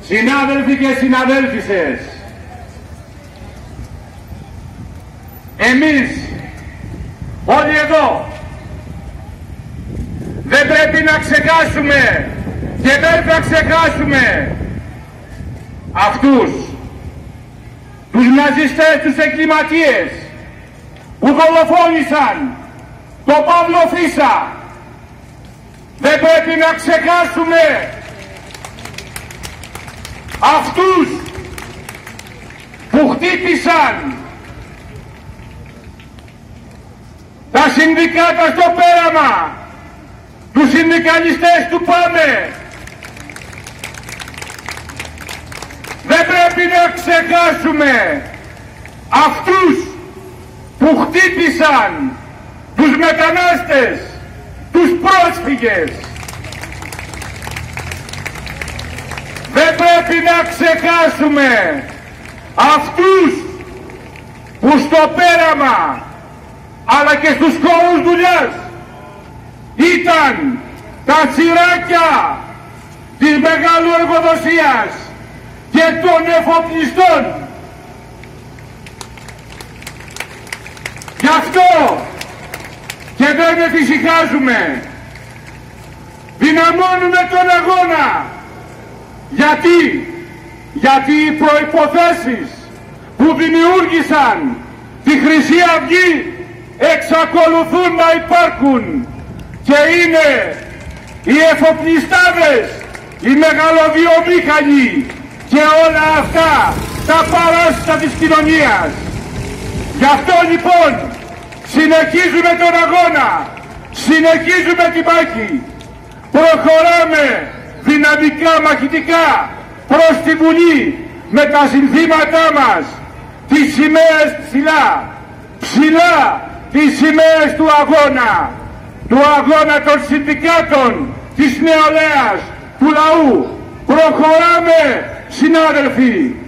Συνάδελφοι και συναδέλφισες, εμείς όλοι εδώ δεν πρέπει να ξεχάσουμε και δεν θα ξεχάσουμε αυτούς τους ναζιστές, τους εγκληματίες που δολοφόνησαν τον Παύλο Φίσα. Δεν πρέπει να ξεχάσουμε αυτούς που χτύπησαν τα συνδικάτα στο πέραμα, τους συνδικαλιστές του ΠΑΜΕ. Δεν πρέπει να ξεχάσουμε αυτούς που χτύπησαν τους μετανάστες, τους πρόσφυγες. Δεν πρέπει να ξεχάσουμε αυτούς που στο πέραμα αλλά και στους χώρους δουλειάς ήταν τα τσιράκια της μεγάλου εργοδοσίας και των εφοπλιστών. Γι' αυτό και δεν εφησυχάζουμε, δυναμώνουμε τον αγώνα. Γιατί οι προϋποθέσεις που δημιούργησαν τη Χρυσή Αυγή εξακολουθούν να υπάρχουν και είναι οι εφοπλιστάδες, οι μεγαλοβιομήχανοι και όλα αυτά τα παράσιτα της κοινωνίας. Γι' αυτό λοιπόν συνεχίζουμε τον αγώνα, συνεχίζουμε την μάχη, προχωράμε δυναμικά, μαχητικά προς τη Βουλή με τα συνθήματά μας, τις σημαίες ψηλά, ψηλά τις σημαίες του αγώνα των συνδικάτων, της νεολαίας, του λαού. Προχωράμε, συνάδελφοι.